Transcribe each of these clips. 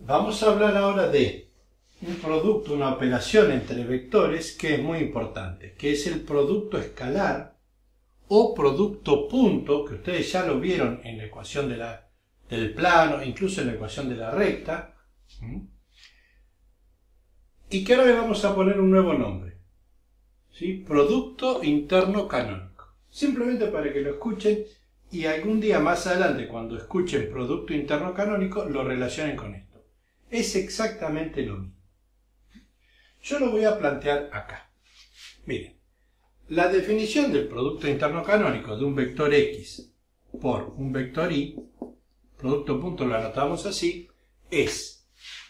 Vamos a hablar ahora de un producto, una operación entre vectores que es muy importante, que es el producto escalar o producto punto, que ustedes ya lo vieron en la ecuación del plano, incluso en la ecuación de la recta, y que ahora le vamos a poner un nuevo nombre, ¿sí? Producto interno canónico. Simplemente para que lo escuchen y algún día más adelante, cuando escuchen producto interno canónico, lo relacionen con esto. Es exactamente lo mismo. Yo lo voy a plantear acá. Miren, la definición del producto interno canónico de un vector X por un vector Y, producto punto lo anotamos así, es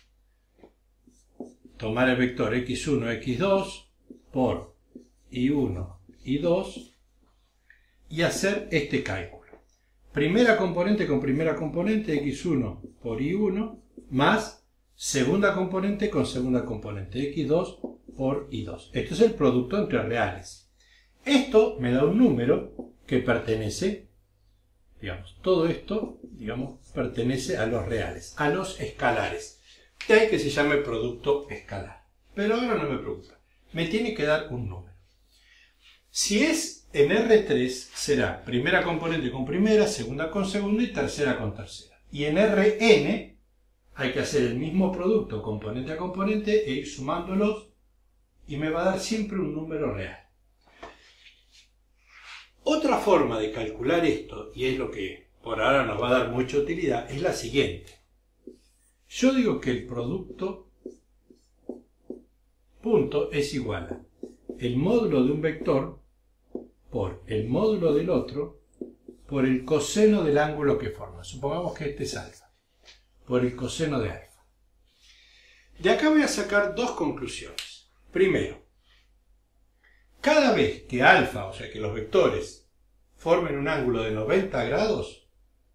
tomar el vector x1, x2 por y1, y2 y hacer este cálculo. Primera componente con primera componente, x1 por y1, más segunda componente con segunda componente, x2 por y2. Esto es el producto entre reales. Esto me da un número que pertenece, digamos, todo esto, digamos, pertenece a los reales, a los escalares. De ahí que se llame producto escalar. Pero ahora no me preocupa. Me tiene que dar un número. Si es en R3, será primera componente con primera, segunda con segunda y tercera con tercera. Y en Rn hay que hacer el mismo producto componente a componente e ir sumándolos y me va a dar siempre un número real. Otra forma de calcular esto, y es lo que por ahora nos va a dar mucha utilidad, es la siguiente. Yo digo que el producto punto es igual a el módulo de un vector por el módulo del otro por el coseno del ángulo que forma. Supongamos que este es alfa. Por el coseno de alfa. De acá voy a sacar dos conclusiones. Primero, cada vez que alfa, o sea que los vectores, formen un ángulo de 90 grados,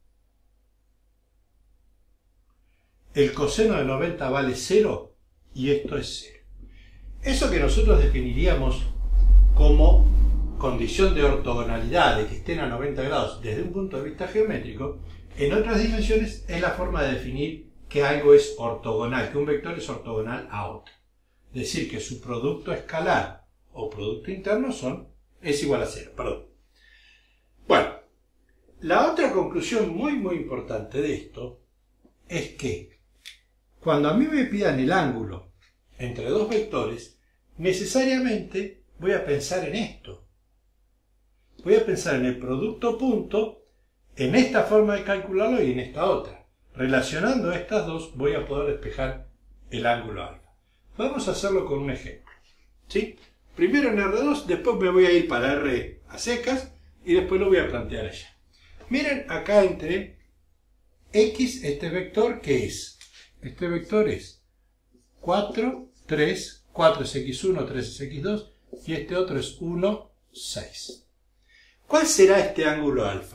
el coseno de 90 vale 0 y esto es 0. Eso que nosotros definiríamos como condición de ortogonalidad, de que estén a 90 grados desde un punto de vista geométrico, en otras dimensiones es la forma de definir que algo es ortogonal, que un vector es ortogonal a otro. Es decir, que su producto escalar o producto interno es igual a 0. Bueno, la otra conclusión muy importante de esto es que cuando a mí me pidan el ángulo entre dos vectores, necesariamente voy a pensar en esto. Voy a pensar en el producto punto, en esta forma de calcularlo y en esta otra. Relacionando estas dos voy a poder despejar el ángulo alfa. Vamos a hacerlo con un ejemplo, ¿sí? Primero en R2, después me voy a ir para R a secas y después lo voy a plantear allá. Miren acá entre X, este vector, ¿qué es? Este vector es 4, 3, 4 es X1, 3 es X2 y este otro es 1, 6. ¿Cuál será este ángulo alfa?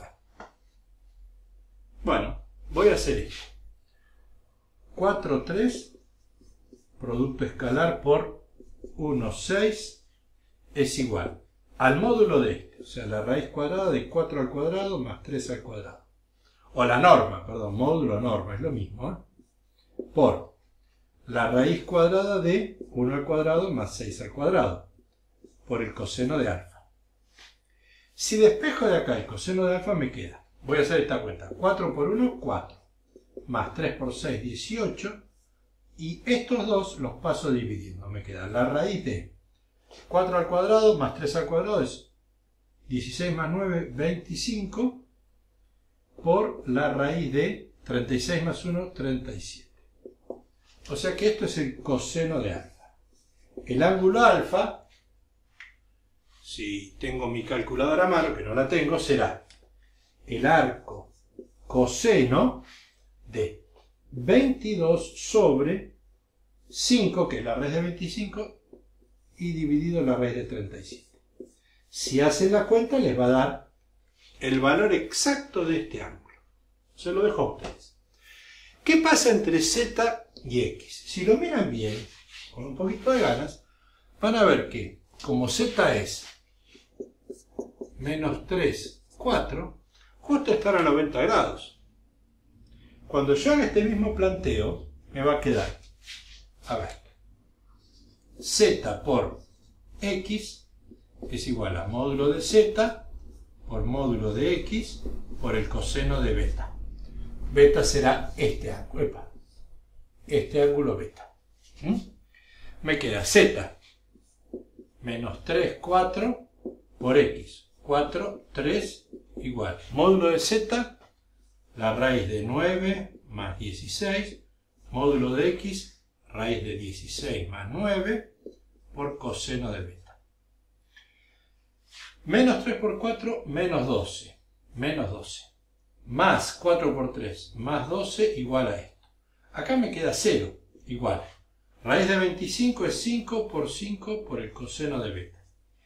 Bueno, voy a hacer esto. 4, 3, producto escalar por 1, 6, es igual al módulo de este, o sea, la raíz cuadrada de 4 al cuadrado más 3 al cuadrado. O la norma, perdón, módulo norma, es lo mismo, ¿eh? Por la raíz cuadrada de 1 al cuadrado más 6 al cuadrado, por el coseno de alfa. Si despejo de acá el coseno de alfa me queda, voy a hacer esta cuenta, 4 por 1, 4, más 3 por 6, 18, y estos dos los paso dividiendo, me queda la raíz de 4 al cuadrado más 3 al cuadrado es 16 más 9, 25, por la raíz de 36 más 1, 37. O sea que esto es el coseno de alfa. El ángulo alfa, si tengo mi calculadora a mano, que no la tengo, será el arco coseno de 22 sobre 5, que es la raíz de 25, y dividido la raíz de 37. Si hacen la cuenta les va a dar el valor exacto de este ángulo. Se lo dejo a ustedes. ¿Qué pasa entre Z y X? Si lo miran bien, con un poquito de ganas, van a ver que como Z es menos 3, 4, justo están a 90 grados. Cuando yo haga este mismo planteo, me va a quedar, a ver, z por x es igual a módulo de z por módulo de x por el coseno de beta. Beta será este ángulo, epa, este ángulo beta. Me queda z menos 3, 4 por x. 4, 3 igual. Módulo de z, la raíz de 9 más 16. Módulo de x, raíz de 16 más 9 por coseno de beta. Menos 3 por 4, menos 12. Menos 12. Más 4 por 3, más 12 igual a esto. Acá me queda 0, igual. Raíz de 25 es 5 por el coseno de beta.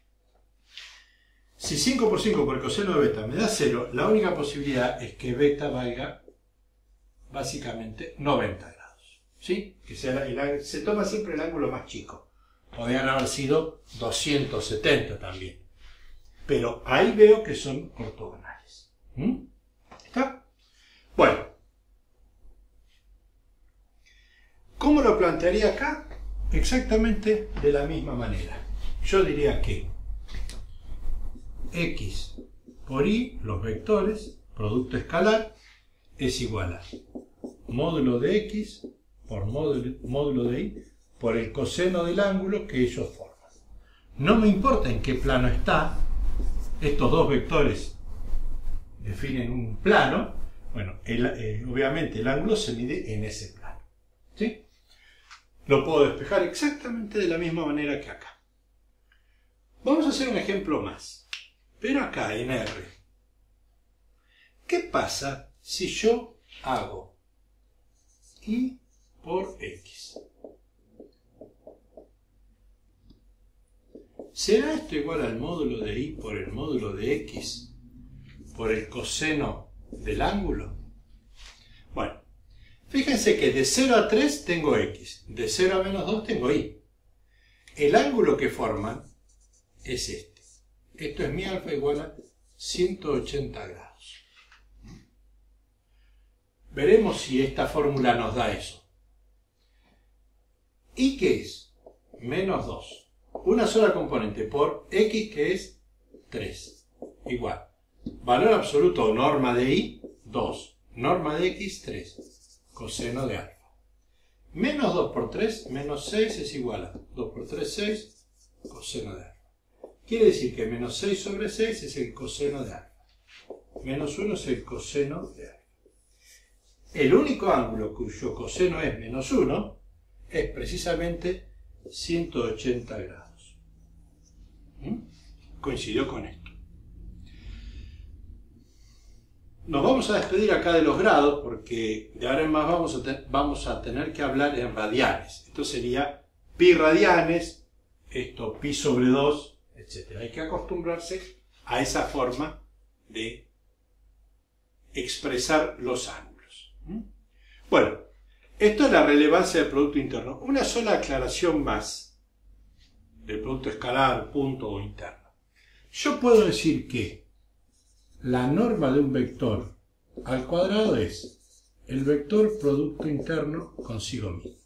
Si 5 por 5 por el coseno de beta me da 0, la única posibilidad es que beta valga básicamente 90 grados. ¿Sí? Que sea se toma siempre el ángulo más chico. Podrían haber sido 270 también. Pero ahí veo que son ortogonales. ¿Está? Bueno. ¿Cómo lo plantearía acá? Exactamente de la misma manera. Yo diría que x por y, los vectores, producto escalar, es igual a módulo de x por módulo de y por el coseno del ángulo que ellos forman. No me importa en qué plano está, estos dos vectores definen un plano, bueno, obviamente el ángulo se mide en ese plano. ¿Sí? Lo puedo despejar exactamente de la misma manera que acá. Vamos a hacer un ejemplo más, pero acá en R. ¿Qué pasa si yo hago y por x? ¿Será esto igual al módulo de y por el módulo de x por el coseno del ángulo? Bueno, fíjense que de 0 a 3 tengo x, de 0 a menos 2 tengo y. El ángulo que forman es este. Esto es mi alfa igual a 180 grados. Veremos si esta fórmula nos da eso. ¿Y qué es? Menos 2. Una sola componente por x que es 3. Igual. Valor absoluto o norma de y, 2. Norma de x, 3. Coseno de alfa. Menos 2 por 3, menos 6 es igual a 2 por 3, 6, coseno de alfa. Quiere decir que menos 6 sobre 6 es el coseno de alfa. Menos 1 es el coseno de alfa. El único ángulo cuyo coseno es menos 1 es precisamente 180 grados. Coincidió con esto. Nos vamos a despedir acá de los grados porque de ahora en más vamos a tener que hablar en radianes. Esto sería pi radianes, esto pi sobre 2, etc. Hay que acostumbrarse a esa forma de expresar los ángulos. Bueno, esto es la relevancia del producto interno. Una sola aclaración más del producto escalar, punto o interno. Yo puedo decir que la norma de un vector al cuadrado es el vector producto interno consigo mismo.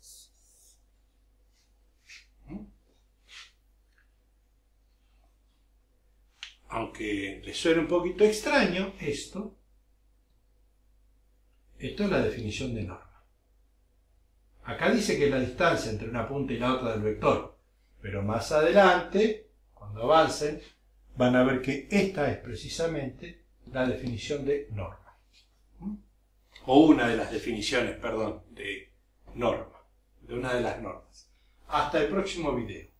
Aunque les suene un poquito extraño esto es la definición de norma. Acá dice que es la distancia entre una punta y la otra del vector, pero más adelante, cuando avancen, van a ver que esta es precisamente la definición de norma. O una de las definiciones, perdón, de norma, de una de las normas. Hasta el próximo video.